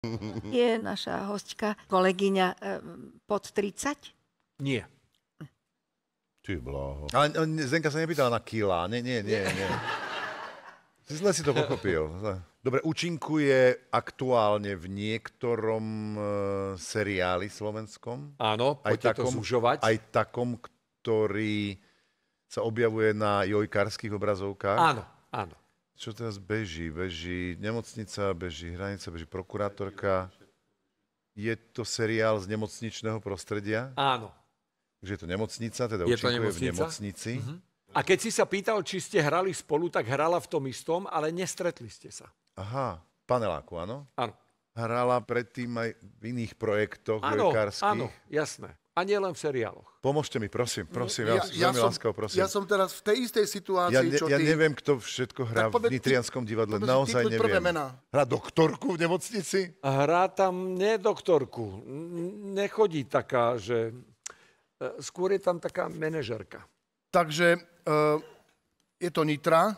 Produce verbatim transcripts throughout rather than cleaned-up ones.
Je naša hostka, kolegyňa pod tridsať? Nie. Ty bláho. Ale Zdenka sa nepýtala na kilá. Nie, nie, nie, nie. Si zle si to pochopil. Dobre, účinkuje aktuálne v niektorom uh, seriáli slovenskom. Áno, poďte to zužovať. Aj takom, ktorý sa objavuje na jojkarských obrazovkách. Áno, áno. Čo teraz beží? Beží nemocnica, beží hranica, beží prokurátorka. Je to seriál z nemocničného prostredia? Áno. Takže je to nemocnica, teda je účinkuje to v nemocnici. Uh-huh. A keď si sa pýtal, či ste hrali spolu, tak hrala v tom istom, ale nestretli ste sa. Aha, paneláku, áno? Áno. Hrala predtým aj v iných projektoch áno, jojkárskych? Áno, jasné. A nie len v seriáloch. Pomôžte mi, prosím, prosím, ja, ja, ja veľmi som, láskavo, prosím. Ja som teraz v tej istej situácii, ja ne, čo ja ty... Ja neviem, kto všetko hrá v Nitrianskom divadle, naozaj neviem. Hrá doktorku v nemocnici? Hrá tam nie doktorku, nechodí taká, že... Skôr je tam taká manažerka. Takže uh, je to Nitra.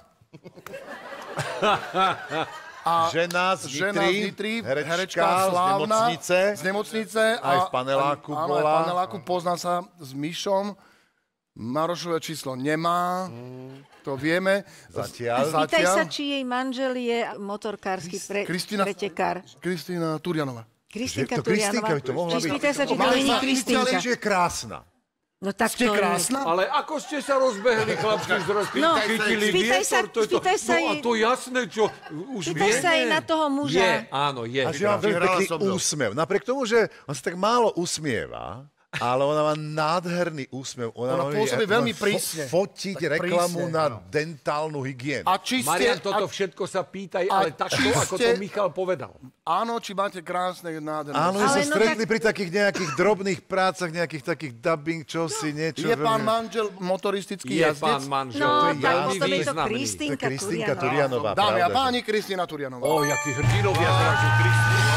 A žena z Nitry, žena z Nitry herečka, herečka slávna, z nemocnice. Z nemocnice. Aj v paneláku a, bola. Áno, aj v paneláku, pozná sa s Myšom. Marošové číslo nemá, mm. to vieme. Zatiaľ. Pýtaj sa, či jej manžel je motorkársky pre, Kristina, pretekár. Kristina Turianová. Kristinka Turianová. To to mohla byť. Spýtaj sa, či to není Kristinka. Že je krásna. No tak ste to krásna? Ale ako ste sa rozbehli, chlapci, z rozpýtali, no, chytili spýtaj sa, vietor, to je to. Spýtaj sa no a to jasné, čo už spýtaj vie. sa aj na toho muža. Je, áno, je. A že má veľmi pekný úsmev. Napriek tomu, že on sa tak málo usmieva, ale ona má nádherný úsmev. Ona, ona pôsobí veľmi prísne. Fo fotiť tak reklamu prísne, na no. dentálnu hygienu. A či ste, Marian, toto a, všetko sa pýtaj, ale takto, ako to Michal povedal. Áno, či máte krásne, nádherné. Áno, ale sa no stretli tak... pri takých nejakých drobných prácach, nejakých takých dubbing, čo si niečo... Je pán manžel motoristický je jazdec? Je pán manžel, no, to je tak veľmi potom je to významný. Kristinka, Kristinka Turianová. Turianová. Dámy a páni, Kristina Turianová. Ó, jaký hrdinovia zrazu Kristina.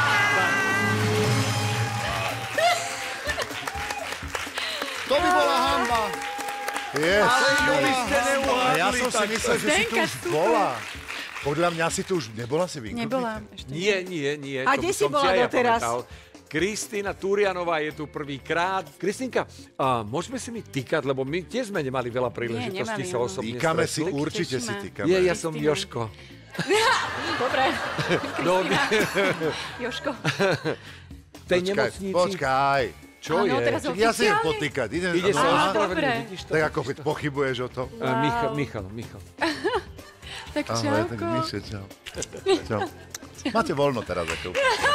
To by bola hanba. Yes. Ale vy ste neuhádli. A ja som si myslel, že si tu už bola. Podľa mňa si tu už nebola si vynknúť. Nebola. Nie, nie, nie. A kde si bola doteraz? Kristina Turianová je tu prvýkrát. Kristinka, a môžeme si mi týkať, lebo my tiež sme nemali veľa príležitostí sa osobne týkame si, stretnúť. určite si týkame. Je, ja som Jožko. Dobre. No, Jožko. V tej nemocnici. Počkaj. Čo ano, je? Ja si ju potýkať. Ide, Ide sa ospravedlniť, vidíš to? Tak ako pochybuješ o tom? Wow. Michal, Michal, Michal. Tak čauko. Tak Miše, čau. Čau. Máte voľno teraz. Ako.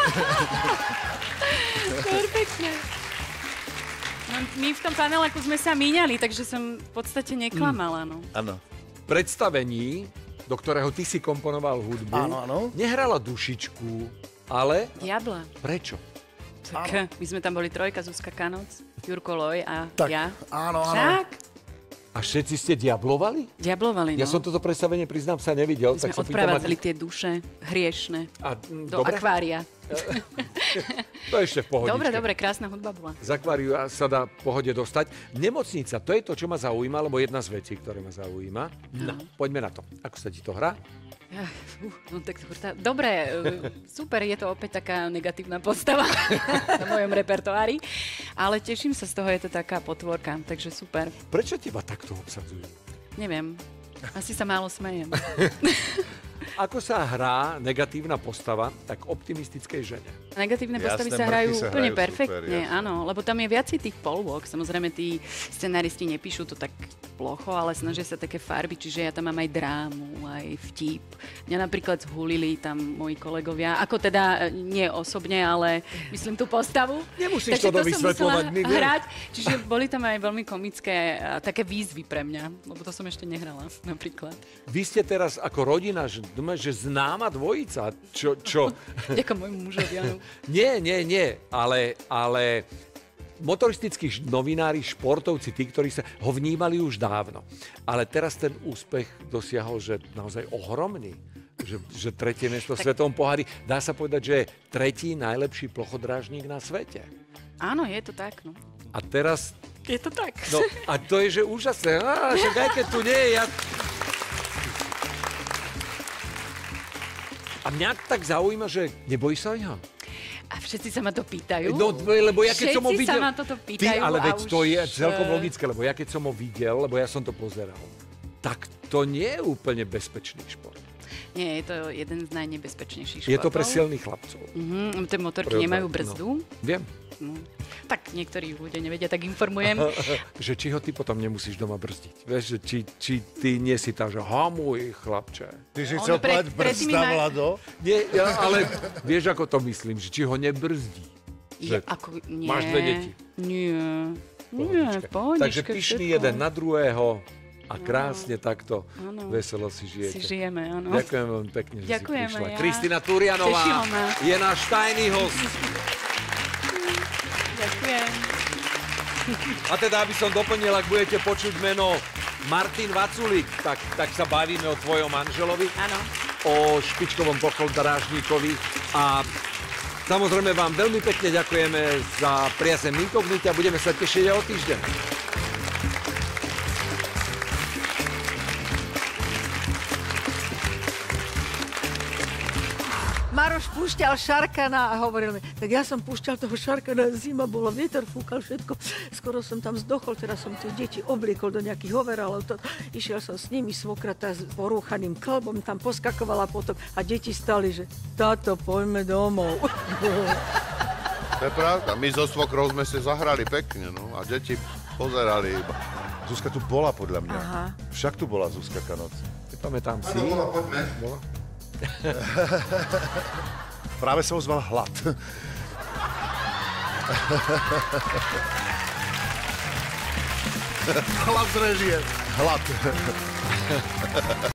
Perfektne. No, my v tom paneláku sme sa míňali, takže som v podstate neklamala. No. Áno. V predstavení, do ktorého ty si komponoval hudbu, áno, áno. nehrala dušičku, ale... Diabla. Prečo? Tak my sme tam boli trojka, Zuzka Kanoc, Jurko Loj a tak, ja. Áno, áno. Tak. A všetci ste diablovali? Diablovali, no. Ja som toto predstavenie, priznám sa, nevidel. My sme odprávali tie duše hriešne a, m, do dobre? Akvária. To je ešte v pohodičke. Dobre, dobre, krásna hudba bola. Z akváriu sa dá v pohode dostať. Nemocnica, to je to, čo ma zaujíma, alebo jedna z vecí, ktoré ma zaujíma. No, poďme na to. Ako sa ti to hrá? Uh, no tak dobre, super, je to opäť taká negatívna postava na mojom repertoári, ale teším sa z toho, je to taká potvorka, takže super. Prečo teba takto obsadzujú? Neviem, asi sa málo smejem. Ako sa hrá negatívna postava tak optimistickej žene? Negatívne postavy jasné, sa hrajú sa úplne hrajú perfektne, super, áno, lebo tam je viacej tých polôk. Samozrejme, tí scenáristi nepíšu to tak plocho, ale snažia sa také farby, čiže ja tam mám aj drámu, aj vtip. Mňa napríklad zhulili tam moji kolegovia, ako teda nie osobne, ale myslím tú postavu. Nemusíš to dovysvetľovať, my vieme. Hrať, čiže boli tam aj veľmi komické a také výzvy pre mňa, lebo to som ešte nehrala napríklad. Vy ste teraz ako rodina, že, že známa dvojica, čo... čo? Ďakujem môjmu mužovi, áno. Nie, nie, nie, ale, ale motoristickí novinári, športovci, tí, ktorí sa ho vnímali už dávno. Ale teraz ten úspech dosiahol, že naozaj ohromný. Že, že tretie miesto v svetovom pohári. Dá sa povedať, že je tretí najlepší plochodrážnik na svete. Áno, je to tak, no. A teraz... Je to tak. No, a to je, že úžasné. Á, však aj keď tu nie je, ja... A mňa tak zaujíma, že nebojíš sa ňa? A všetci sa ma to pýtajú. No, lebo ja keď som ho Všetci videl... sa ma toto pýtajú. Ty, ale veď už... to je celkom logické, lebo ja keď som ho videl, lebo ja som to pozeral, tak to nie je úplne bezpečný šport. Nie, je to jeden z najnebezpečnejších športov. Je to pre silných chlapcov. Mhm, tie motorky Pre nemajú odvar- brzdu. No, viem. No. Tak niektorí ľudia nevedia, tak informujem. Že či ho ty potom nemusíš doma brzdiť. Vieš, že či, či ty nie si tá, že hamuj, chlapče. Ty si Ono chcel pre- povedať predtým brzda, inak- Vlado? Nie, ja, ale vieš, ako to myslím, že či ho nebrzdí. Ja, Že ako, nie. máš dve deti. Nie. Nie, Pohodičke. pohodičke, Takže pyšný všetko. jeden na druhého a krásne takto Áno. veselo si Si žijete. žijeme, áno. Ďakujem veľmi pekne, že Ďakujeme, si prišla. ja. Kristina Turianová Tešilo ma. je náš tajný host. Ďakujem. A teda, aby som doplnil, ak budete počuť meno Martin Vaculík, tak, tak sa bavíme o tvojom manželovi, Áno. o špičkovom pochol-darážníkovi a samozrejme vám veľmi pekne ďakujeme za priazem inkognita a budeme sa tešiť aj o týždeň. Maroš púšťal Šarkana a hovoril mi, tak ja som púšťal toho Šarkana, zima bola, vietor fúkal všetko, skoro som tam zdochol, teraz som tie deti obliekol do nejakých overalov, to, išiel som s nimi, svokrata s porúchaným klbom, tam poskakovala potom a deti stali, že táto, poďme domov. To je pravda. My so svokrou sme si zahrali pekne, no. A deti pozerali iba. Zuzka tu bola podľa mňa. Aha. Však tu bola Zuzka Kanoc. Pamätám si. poďme. Práve sa ozval hlad. Hlad z režie. Hlad.